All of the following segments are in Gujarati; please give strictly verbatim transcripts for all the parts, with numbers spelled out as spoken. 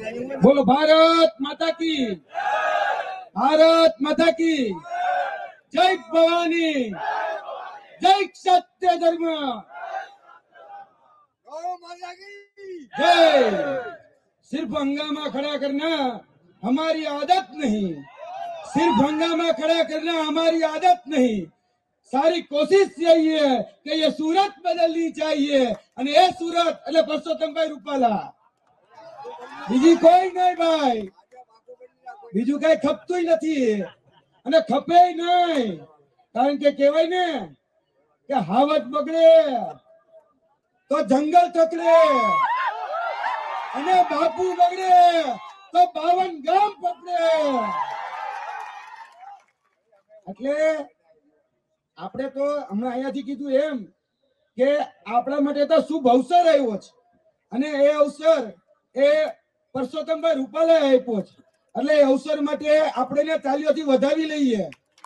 बोलो भारत माता की, भारत माता की जय भवानी, जय सत्य धर्म, जय। सिर्फ हंगामा खड़ा करना हमारी आदत नहीं, सिर्फ हंगामा खड़ा करना हमारी आदत नहीं। सारी कोशिश यही है कि ये सूरत बदलनी चाहिए અને એ सूरत એટલે પરસોત્તમભાઈ રૂપાલા, બીજી કોઈ નહીં ભાઈ, બીજું કઈ ખપતું નથી અને ખપે નહીં, કારણ કે કહેવાય ને કે હાવત બગડે તો જંગલ તકડે અને બાપુ બગડે તો બાવન ગામ પકડે। એટલે આપણે તો હમણાં અહીંયાથી કીધું એમ કે આપણા માટે તો શુભ અવસર આવ્યો છે અને એ અવસર એ પરસોત્તમભાઈ રૂપાલાએ આપ્યો છે, એટલે એ અવસર માટે આપણે તાલીઓથી વધાવી લઈએ।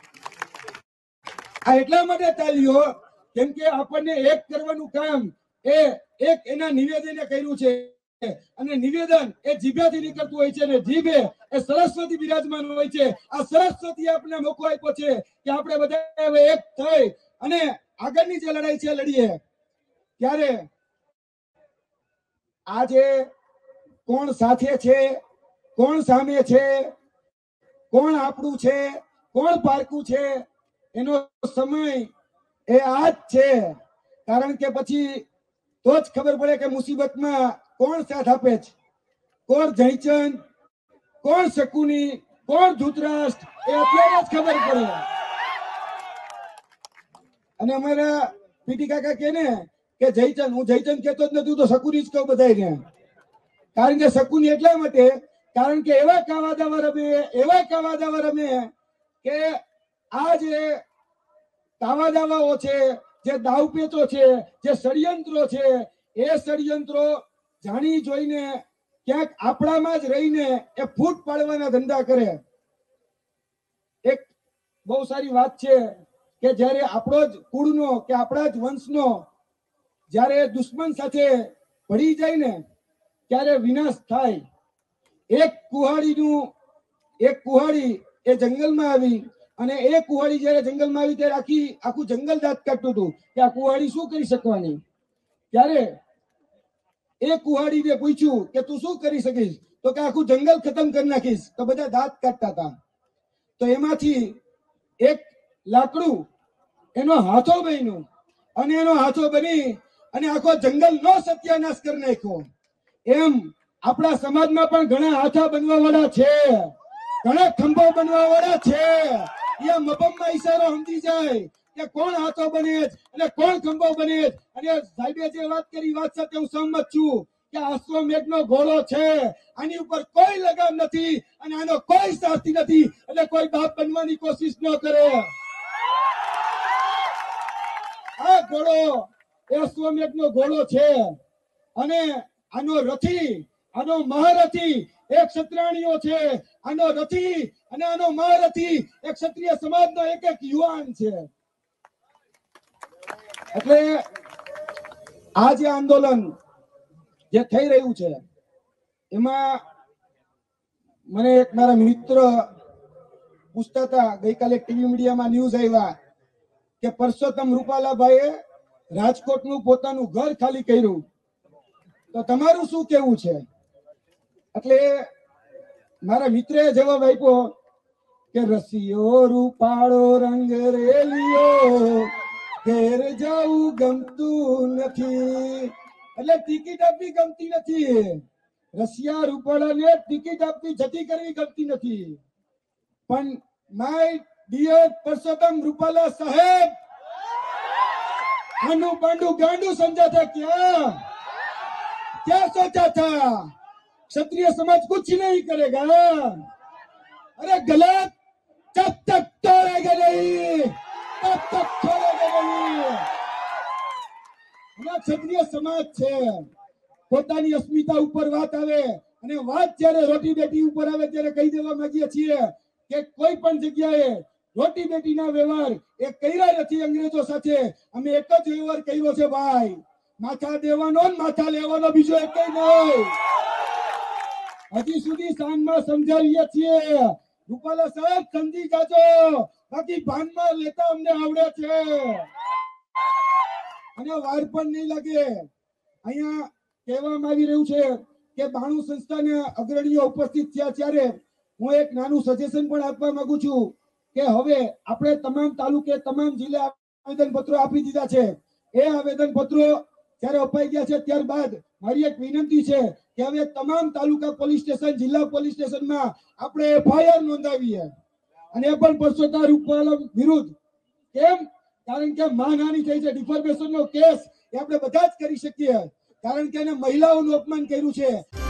આ એટલા માટે તાલીઓ કેમ કે આપણને એક કરવાનું કામ એ એક એના નિવેદને કર્યું છે અને નિવેદન એ જીભેથી નીકળતું હોય છે અને જીભે એ સરસ્વતી બિરાજમાન હોય છે। આ સરસ્વતી આપણે મોકો આપ્યો છે કે આપણે બધા હવે એક થઈ અને આગળની જે લડાઈ છે લડીએ। ત્યારે આજે કોણ સાથે છે, કોણ સામે છે, કોણ આપણું છે, કોણ પારકું છે, એનો સમય એ આજ છે, કારણ કે પછી તો જ ખબર પડે કે મુસીબતમાં કોણ સાથ આપે છે, કોણ જયચંદ, કોણ શકુની, કોણ ધૃતરાષ્ટ્ર, એ અત્યારે જ ખબર પડે। અને અમારા પીટી કાકા કે ને કે જયચંદ, હું જયચંદ કહેતો જ નથી, તો શકુની જ કહું બધાને, કારણ કે શકુની એટલા માટે કારણ કે એવા કાવા દાવા રમે, એવા કાવા દાવા રમે કે આ જે કાવા દાવાઓ છે, જે દાવપેચો છે, જે ષડયંત્રો છે, એ ષડયંત્રો જાણી જોઈને ક્યાંક આપણામાં જ રહીને એ ફૂટ પાડવાના ધંધા કરે। એક બહુ સારી વાત છે કે જ્યારે આપણો જ કુળનો કે આપણા જ વંશનો જ્યારે દુશ્મન સાથે ભળી જાય ને ત્યારે વિનાશ થાય। એક કુહાડીનું એક કુહાડી એ જંગલમાં આવી અને એ કુહાડી જ્યારે જંગલમાં આવી ત્યારે આખી આખું જંગલ દાંત કાઢતું હતું કે આ કુહાડી શું કરી શકવાની। ત્યારે એ કુહાડીને પૂછ્યું કે તું શું કરી શકીશ, તો કે આખું જંગલ ખતમ કરી નાખીશ। તો બધા દાંત કાઢતા હતા, તો એમાંથી એક લાકડું એનો હાથો બન્યું અને એનો હાથો બની અને આખો જંગલ નો સત્યાનાશ કરી નાખ્યો। એમ આપણા સમાજમાં પણ ઘણા હાથા બનવા વાળા છે, ઘણા ખંભો બનવા વાળા છે। એ મબમમાં ઈશારો સમજી જાય કે કોણ હાથો બને અને કોણ ખંભો બને। અને સાહેબે જે વાત કરી વાત સાથે હું સહમત છું કે અશ્વમેઘનો ઘોડો છે, આની ઉપર કોઈ લગામ નથી અને આનો કોઈ સાથી નથી, એટલે કોઈ બાપ બનવાની કોશિશ ન કરે। આ ઘોડો એ અશ્વમેઘનો ઘોડો છે અને આનો રથી, આનો મહારથી એક ક્ષત્રાણીઓ છે, આનો રથી અને આનો મહારથી એક ક્ષત્રિય સમાજનો એક એક યુવાન છે। એટલે આ જે આંદોલન જે થઈ રહ્યું છે એમાં મને એક મારા મિત્ર પૂછતા હતા, ગઈકાલે ટીવી મીડિયામાં ન્યૂઝ આવ્યા કે પરસોત્તમ રૂપાલાભાઈએ રાજકોટનું પોતાનું ઘર ખાલી કર્યું, તો તમારું શું કેવું છે? એટલે મારા મિત્રએ જવાબ આપ્યો કે રસિયો રૂપાળો રંગ રેલિયો ઘેર જવું ગમતું નથી, એટલે ટિકિટ આપવી ગમતી નથી, રસિયા રૂપાળાને ટિકિટ આપવી જતી કરવી ગમતી નથી। પણ માય ડિયર પરસોત્તમ રૂપાલા સાહેબ, આનું પાંડુ ગાંડू समझा था क्या? क्या सोचा था? क्षत्रिय समाज कुछ नहीं करेगा। अरे गलत, जब तक तोड़ेगा नहीं तब तक छोड़ेगा नहीं। क्षत्रिय समाज છે, પોતાની અસ્મિતા ઉપર વાત આવે અને વાત જ્યારે રોટી બેટી ઉપર આવે ત્યારે કહી દેવા માંગીએ છીએ કે કોઈ પણ જગ્યાએ રોટી બેટીના વ્યવહાર એ કર્યા નથી અંગ્રેજો સાથે, અમે એક જ વ્યવહાર કર્યો છે ભાઈ, માથા દેવાનો ને માથા લેવાનો, બીજો એક નહીં। હજી સુધી શાનમાં સમજાવીએ છીએ રૂપાલા સાહેબ સમજી જાજો, બાકી ભાનમાં લેતા અમને આવડે છે અને વાર પણ નહીં લાગે. અહીંયા કહેવામાં આવી રહ્યું છે કે બાણું સંસ્થાના અગ્રણીઓ ઉપસ્થિત થયા ત્યારે હું એક નાનું સજેશન પણ આપવા માંગુ છું કે હવે આપણે તમામ તાલુકે તમામ જિલ્લે આવેદન પત્રો આપી દીધા છે. એ આવેદન પત્રો જ્યારે અપાઈ ગયા છે ત્યારબાદ મારી એક વિનંતી છે કે હવે તમામ તાલુકા પોલીસ સ્ટેશન, જિલ્લા પોલીસ સ્ટેશનમાં આપણે એફઆઈઆર નોંધાવીએ અને એ પણ પરસોત્તમ રૂપાલા વિરુદ્ધ. કેમ? કારણ કે માનહાનિ થઈ છે, ડિફોર્મેશન નો કેસ એ આપણે બધા જ કરી શકીએ, કારણ કે એને મહિલાઓનું અપમાન કર્યું છે.